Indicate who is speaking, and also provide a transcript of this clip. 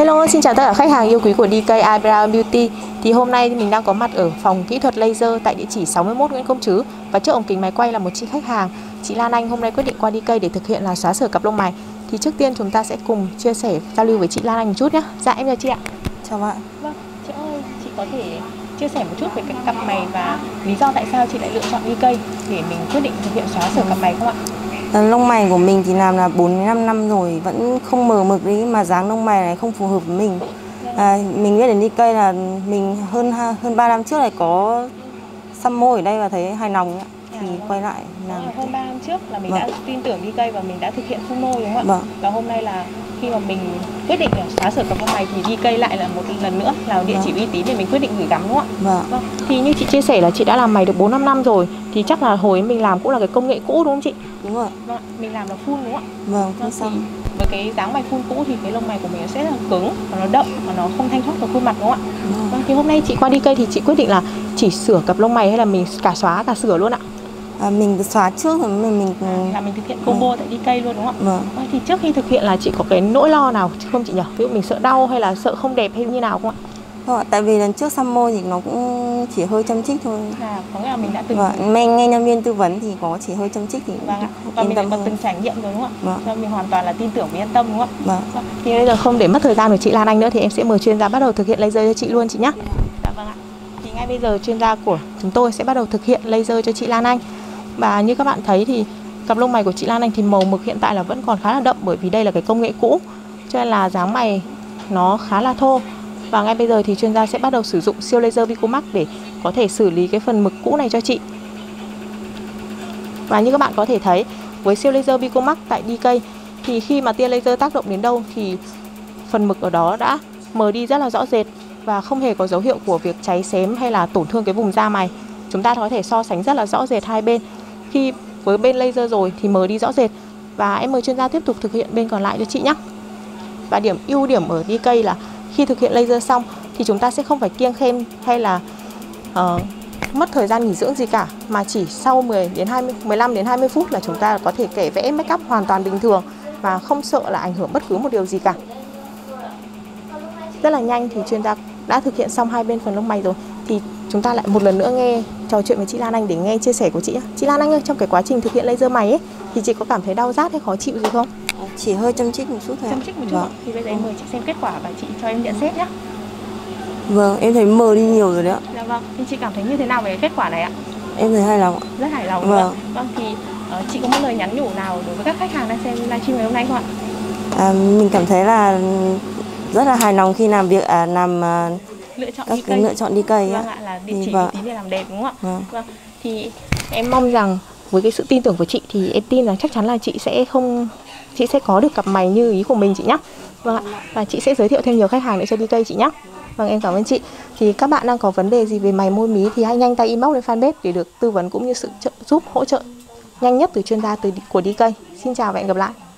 Speaker 1: Hello, xin chào tất cả khách hàng yêu quý của DK Eyebrow Beauty. Thì hôm nay mình đang có mặt ở phòng kỹ thuật laser tại địa chỉ 61 Nguyễn Công Trứ. Và trước ống kính máy quay là một chị khách hàng, chị Lan Anh hôm nay quyết định qua DK để thực hiện là xóa sửa cặp lông mày. Thì trước tiên chúng ta sẽ cùng chia sẻ giao lưu với chị Lan Anh một chút nhé. Dạ em chào chị ạ.
Speaker 2: Chào bạn.
Speaker 1: Vâng, chị ơi, chị có thể chia sẻ một chút về cái cặp mày và lý do tại sao chị lại lựa chọn DK để mình quyết định thực hiện xóa sửa cặp mày không ạ?
Speaker 2: Lông mày của mình thì làm là 4-5 năm rồi vẫn không mờ mực đi, mà dáng lông mày này không phù hợp với mình. Mình biết đến DK là mình hơn 3 năm trước này có xăm môi ở đây và thấy hài lòng ấy, thì quay lại làm.
Speaker 1: Hơn 3 năm trước là mình đã tin tưởng DK và mình đã thực hiện phun môi đúng không ạ? Và hôm nay là khi mà mình quyết định là xóa sửa cặp lông mày thì DK lại là một lần nữa là địa chỉ uy tín để mình quyết định gửi gắm đúng không ạ? Vâng. Thì như chị chia sẻ là chị đã làm mày được 4-5 năm rồi, thì chắc là hồi mình làm cũng là cái công nghệ cũ đúng không chị?
Speaker 2: Đúng rồi.
Speaker 1: Vâng, mình làm là phun đúng không ạ?
Speaker 2: Vâng, phun xong.
Speaker 1: Với cái dáng mày phun cũ thì cái lông mày của mình sẽ là cứng và nó đậm và nó không thanh thoát vào khuôn mặt đúng không ạ? Vâng, thì hôm nay chị qua DK thì chị quyết định là chỉ sửa cặp lông mày hay là mình cả xóa cả sửa luôn ạ?
Speaker 2: Mình xóa trước rồi mình
Speaker 1: thực hiện combo tại DK luôn đúng không ạ? Vâng. Thì trước khi thực hiện là chị có cái nỗi lo nào không chị nhỉ? Ví dụ mình sợ đau hay là sợ không đẹp hay như nào không ạ?
Speaker 2: Không ạ, tại vì lần trước xăm môi thì nó cũng chỉ hơi châm chích thôi.
Speaker 1: Có nghĩa là mình đã từng
Speaker 2: nghe nhân viên tư vấn thì có chỉ hơi châm chích thì
Speaker 1: và mình đã từng trải nghiệm rồi đúng không ạ? Cho mình hoàn toàn là tin tưởng và yên tâm đúng không ạ? Thì bây giờ không để mất thời gian của chị Lan Anh nữa thì em sẽ mời chuyên gia bắt đầu thực hiện laser cho chị luôn chị nhé. Dạ vâng ạ. Thì ngay bây giờ chuyên gia của chúng tôi sẽ bắt đầu thực hiện laser cho chị Lan Anh. Và như các bạn thấy thì cặp lông mày của chị Lan Anh thì màu mực hiện tại là vẫn còn khá là đậm, bởi vì đây là cái công nghệ cũ cho nên là dáng mày nó khá là thô. Và ngay bây giờ thì chuyên gia sẽ bắt đầu sử dụng siêu laser Vicomax để có thể xử lý cái phần mực cũ này cho chị. Và như các bạn có thể thấy với siêu laser Vicomax tại DK thì khi mà tia laser tác động đến đâu thì phần mực ở đó đã mờ đi rất là rõ rệt và không hề có dấu hiệu của việc cháy xém hay là tổn thương cái vùng da mày. Chúng ta có thể so sánh rất là rõ rệt hai bên. Khi với bên laser rồi thì mờ đi rõ rệt. Và em mời chuyên gia tiếp tục thực hiện bên còn lại cho chị nhé. Và ưu điểm ở DK là khi thực hiện laser xong thì chúng ta sẽ không phải kiêng khem hay là mất thời gian nghỉ dưỡng gì cả, mà chỉ sau 15 đến 20 phút là chúng ta có thể kẻ vẽ make up hoàn toàn bình thường và không sợ là ảnh hưởng bất cứ một điều gì cả. Rất là nhanh thì chuyên gia đã thực hiện xong hai bên phần lông mày rồi. Thì chúng ta lại một lần nữa trò chuyện với chị Lan Anh để nghe chia sẻ của chị. Chị Lan Anh ơi, trong cái quá trình thực hiện laser mày ấy thì chị có cảm thấy đau rát hay khó chịu gì không?
Speaker 2: Chỉ hơi châm chích một chút thôi.
Speaker 1: Châm chích một chút. Thì bây giờ em mời chị xem kết quả và chị cho em nhận xét nhé.
Speaker 2: Vâng, em thấy mờ đi nhiều rồi đấy ạ.
Speaker 1: Dạ vâng. Thì chị cảm thấy như thế nào về cái kết quả này ạ?
Speaker 2: Em thấy hài lòng ạ.
Speaker 1: Rất hài lòng. Vâng. Thì chị có một lời nhắn nhủ nào đối với các khách hàng đang xem livestream ngày hôm nay không ạ?
Speaker 2: Mình cảm thấy là rất là hài lòng khi làm việc lựa chọn DK
Speaker 1: vâng ạ, là địa chỉ uy tín để làm đẹp đúng không ạ? Vâng. Thì em mong rằng với cái sự tin tưởng của chị thì em tin rằng chắc chắn là chị sẽ có được cặp mày như ý của mình chị nhé. Vâng ạ. Và chị sẽ giới thiệu thêm nhiều khách hàng để cho DK chị nhé. Vâng, em cảm ơn chị. Thì các bạn đang có vấn đề gì về mày môi mí thì hãy nhanh tay inbox lên fanpage để được tư vấn cũng như sự hỗ trợ nhanh nhất từ chuyên gia của DK. Xin chào và hẹn gặp lại.